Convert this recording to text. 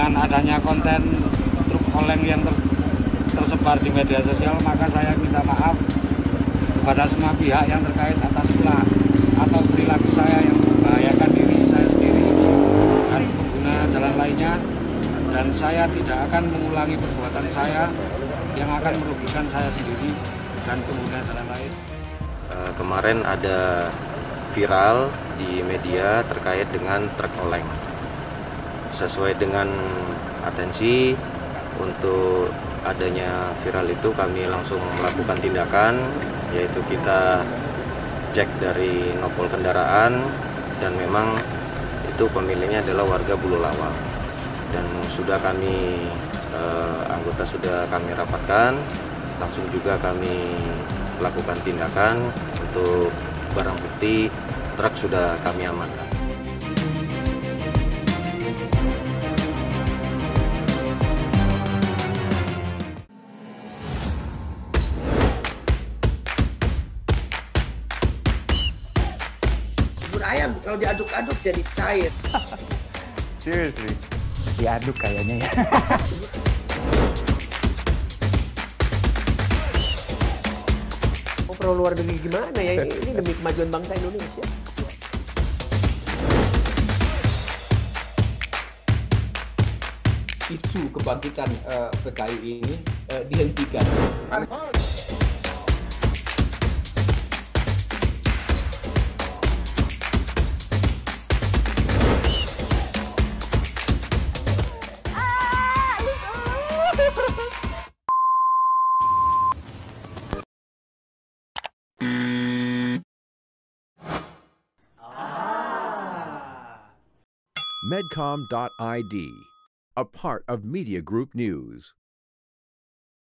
dengan adanya konten truk oleng yang tersebar di media sosial, maka saya minta maaf kepada semua pihak yang terkait atas ulah atau perilaku saya yang membahayakan diri saya sendiri dan pengguna jalan lainnya, dan saya tidak akan mengulangi perbuatan saya yang akan merugikan saya sendiri dan pengguna jalan lain. Kemarin ada viral di media terkait dengan truk oleng. Sesuai dengan atensi untuk adanya viral itu, kami langsung melakukan tindakan, yaitu kita cek dari nopol kendaraan, dan memang itu pemiliknya adalah warga Bululawa, dan sudah kami anggota sudah kami rapatkan, langsung juga kami lakukan tindakan untuk barang bukti truk sudah kami amankan. Bubur ayam kalau diaduk-aduk jadi cair. Seriously? Diaduk kayaknya ya. Oh, perlu luar negeri gimana ya? Ini demi kemajuan bangsa Indonesia. Isu kebangkitan PKI ini dihentikan. Medcom.id, a part of Media Group News.